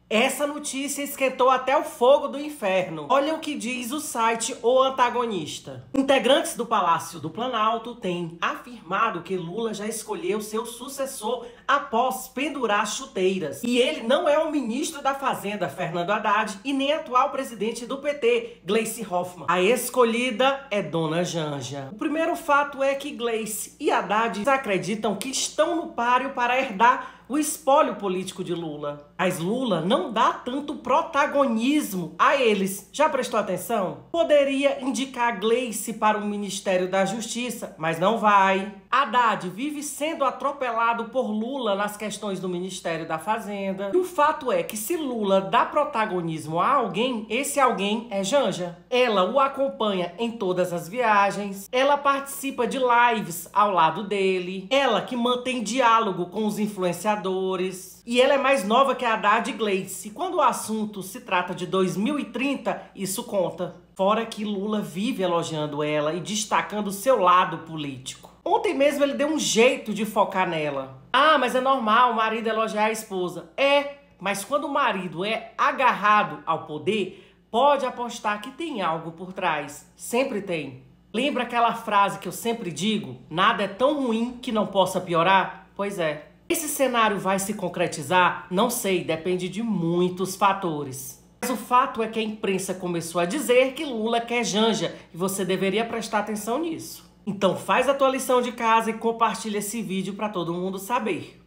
Essa notícia esquentou até o fogo do inferno. Olha o que diz o site O Antagonista. Integrantes do Palácio do Planalto têm afirmado que Lula já escolheu seu sucessor após pendurar chuteiras. E ele não é o ministro da Fazenda, Fernando Haddad, e nem atual presidente do PT, Gleice Hoffmann. A escolhida é Dona Janja. O primeiro fato é que Gleice e Haddad acreditam que estão no páreo para herdar o espólio político de Lula. Mas Lula não dá tanto protagonismo a eles. Já prestou atenção? Poderia indicar Gleice para o Ministério da Justiça, mas não vai. Haddad vive sendo atropelado por Lula nas questões do Ministério da Fazenda. E o fato é que se Lula dá protagonismo a alguém, esse alguém é Janja. Ela o acompanha em todas as viagens, ela participa de lives ao lado dele, ela que mantém diálogo com os influenciadores. E ela é mais nova que a Haddad e Gleice. Quando o assunto se trata de 2030, isso conta. Fora que Lula vive elogiando ela e destacando seu lado político. Ontem mesmo ele deu um jeito de focar nela. Ah, mas é normal o marido elogiar a esposa. É, mas quando o marido é agarrado ao poder, pode apostar que tem algo por trás. Sempre tem. Lembra aquela frase que eu sempre digo? Nada é tão ruim que não possa piorar? Pois é. Esse cenário vai se concretizar? Não sei, depende de muitos fatores. Mas o fato é que a imprensa começou a dizer que Lula quer Janja e você deveria prestar atenção nisso. Então faz a tua lição de casa e compartilha esse vídeo para todo mundo saber.